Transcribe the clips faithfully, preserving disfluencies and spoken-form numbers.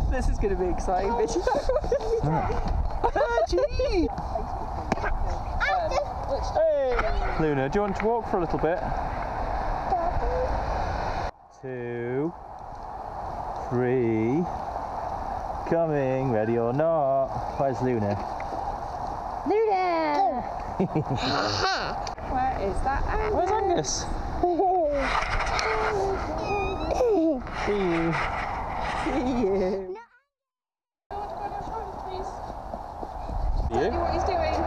This is going to be exciting video. Gee! Hey! Luna, do you want to walk for a little bit? Two, three, coming, ready or not. Where's Luna? Luna! Where is that Angus? Where's Angus? See you. See you. See you? What he's doing?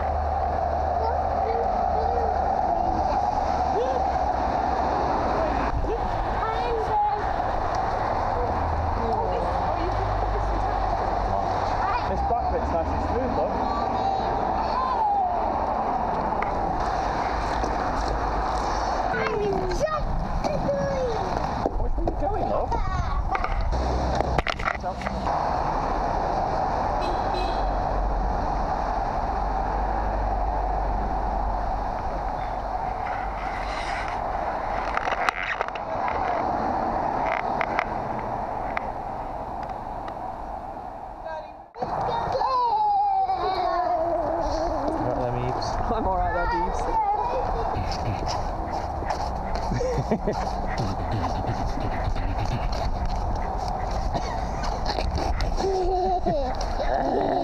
This back bit's nice and smooth, look. Which way are you going, love? I'm alright there, Deeps.